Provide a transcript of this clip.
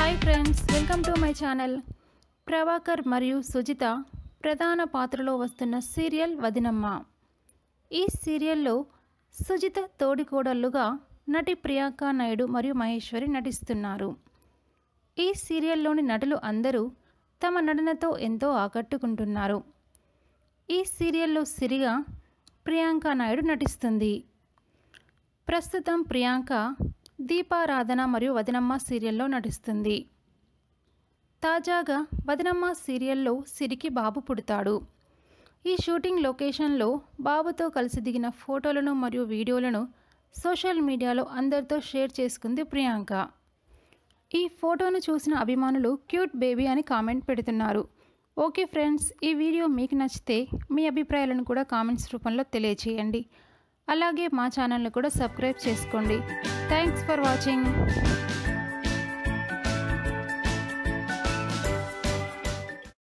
Hi friends, welcome to my channel. Prabhakar మరియు సుజిత ప్రధాన పాత్రలో వస్తున్న సీరియల్ వదినమ్మ. ఈ సీరియల్లో సుజిత తోడికోడళ్ళుగా నటి ప్రియాంక నాయుడు మరియు మహేశ్వరి నటిస్తున్నారు. ఈ సీరియల్లోని నటులు అందరూ తమ నటనతో ఎంతో ఆకట్టుకుంటున్నారు. ఈ సీరియల్లో సిరిగా ప్రియాంక నాయుడు నటిస్తుంది. ప్రస్తుతం ప్రియాంక దీపారాధన మరియు వదినమ్మ సీరియల్లో నటిస్తుంది. తాజాగా వదినమ్మ సీరియల్లో సిరికి బాబు పుడతాడు. ఈ షూటింగ్ లొకేషన్లో బాబుతో కలిసి దిగిన ఫోటోలను మరియు వీడియోలను సోషల్ మీడియాలో అందరితో షేర్ చేసుకుంది ప్రియాంక. ఈ ఫోటోను చూసిన అభిమానులు క్యూట్ బేబీ అని కామెంట్ పెడుతున్నారు. ఓకే ఫ్రెండ్స్, ఈ వీడియో మీకు నచ్చితే మీ అభిప్రాయాలను కూడా కామెంట్స్ రూపంలో తెలియచేయండి. అలాగే మా ఛానల్ని కూడా సబ్స్క్రైబ్ చేసుకోండి. Thanks for watching.